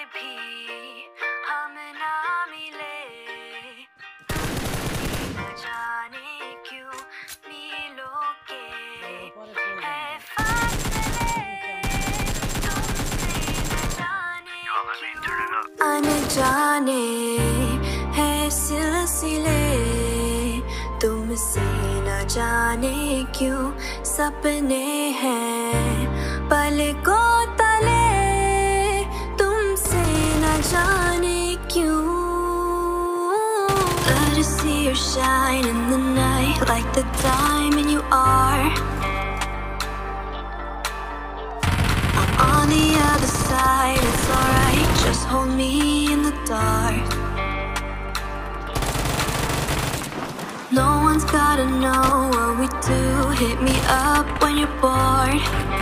भी हम ना मिले, न जाने क्यों मिलों के है फासले तुमसे, न जाने क्यों अनजाने है सिलसिले तुमसे, न जाने क्यों सपने हैं पलकों तले तुमसे, न जाने क्यों। Let us see you shine in the night like the diamond you are. I'm on the other side, it's alright, just hold me in the dark. No one's gotta know what we do, hit me up when you're bored.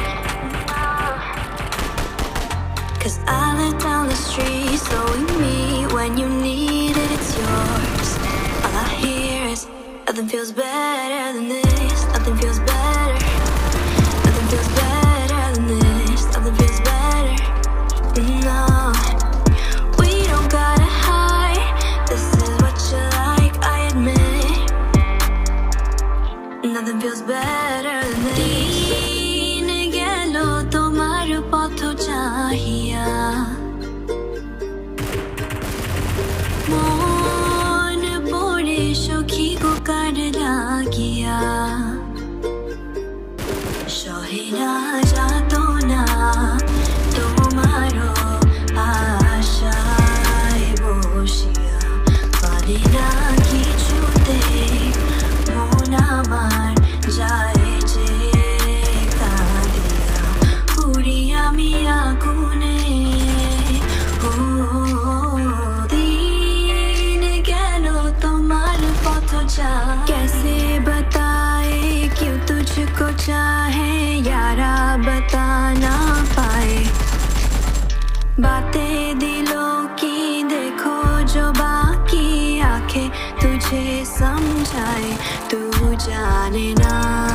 Cause I live down the street, so we meet when you need it, it's yours. All I hear is nothing feels better than this, nothing feels better. Nothing feels better than this, nothing feels better. No, we don't gotta hide, this is what you like, I admit. Nothing feels better than this. Din gelo tomar potho chahiya, mon pore shokhi ko kar lagiya, shohina jato na tomaro aashay boshiya, palina kichute mona mar jaye je kadiya, puriya miya gune din gelo tomar potho ja, kaise bataye kyun tujhko chahe yara bata na paye, बातें दिलों की देखो जो बाकी आंखें तुझे समझाए, तू जाने ना।